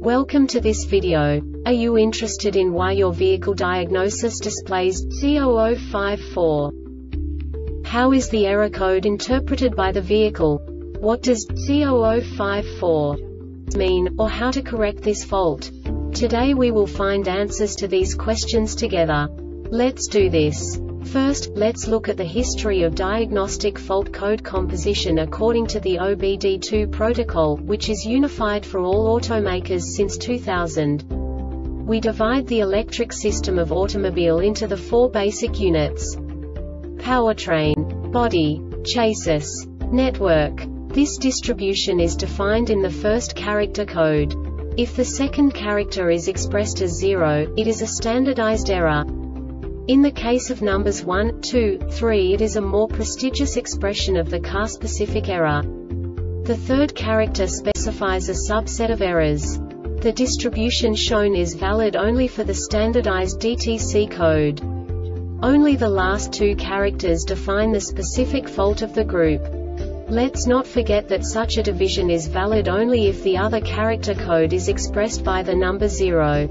Welcome to this video. Are you interested in why your vehicle diagnosis displays C0054? How is the error code interpreted by the vehicle? What does C0054 mean, or how to correct this fault? Today we will find answers to these questions together. Let's do this. First, let's look at the history of diagnostic fault code composition according to the OBD2 protocol, which is unified for all automakers since 2000. We divide the electric system of automobile into the four basic units: powertrain, body, chassis, network. This distribution is defined in the first character code. If the second character is expressed as 0, it is a standardized error. In the case of numbers 1, 2, 3, it is a more prestigious expression of the car-specific error. The third character specifies a subset of errors. The distribution shown is valid only for the standardized DTC code. Only the last two characters define the specific fault of the group. Let's not forget that such a division is valid only if the other character code is expressed by the number 0.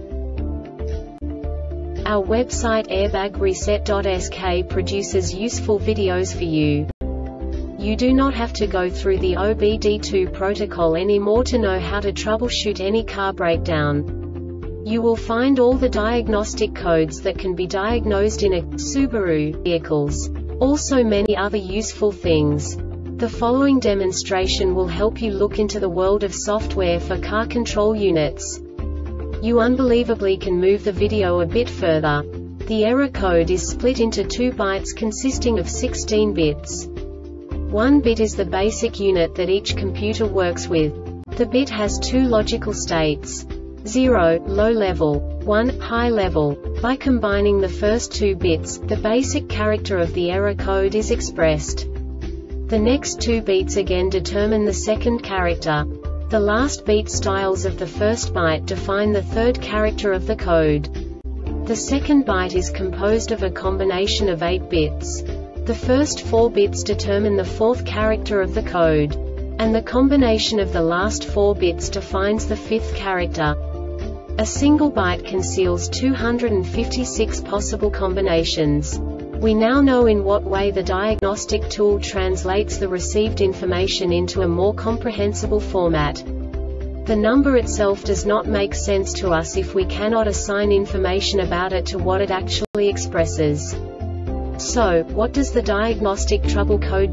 Our website airbagreset.sk produces useful videos for you. You do not have to go through the OBD2 protocol anymore to know how to troubleshoot any car breakdown. You will find all the diagnostic codes that can be diagnosed in a Subaru vehicles. Also many other useful things. The following demonstration will help you look into the world of software for car control units. You unbelievably can move the video a bit further. The error code is split into 2 bytes consisting of 16 bits. 1 bit is the basic unit that each computer works with. The bit has 2 logical states: 0, low level, 1, high level. By combining the first 2 bits, the basic character of the error code is expressed. The next 2 beats again determine the second character. The last beat styles of the first byte define the third character of the code. The second byte is composed of a combination of 8 bits. The first 4 bits determine the fourth character of the code. And the combination of the last 4 bits defines the fifth character. A single byte conceals 256 possible combinations. We now know in what way the diagnostic tool translates the received information into a more comprehensible format. The number itself does not make sense to us if we cannot assign information about it to what it actually expresses. So, what does the diagnostic trouble code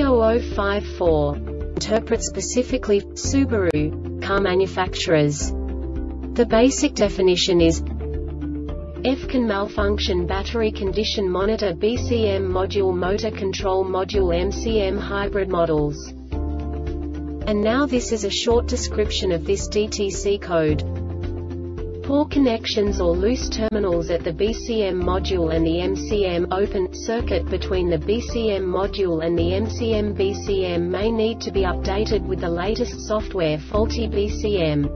C0054 interpret specifically for Subaru car manufacturers? The basic definition is: F can malfunction battery condition monitor BCM module motor control module MCM hybrid models. And now this is a short description of this DTC code. Poor connections or loose terminals at the BCM module and the MCM open circuit between the BCM module and the MCM BCM may need to be updated with the latest software. Faulty BCM.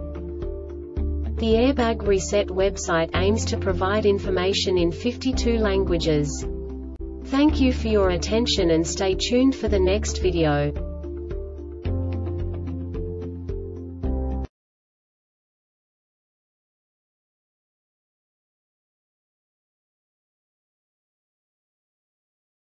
The Airbag Reset website aims to provide information in 52 languages. Thank you for your attention and stay tuned for the next video.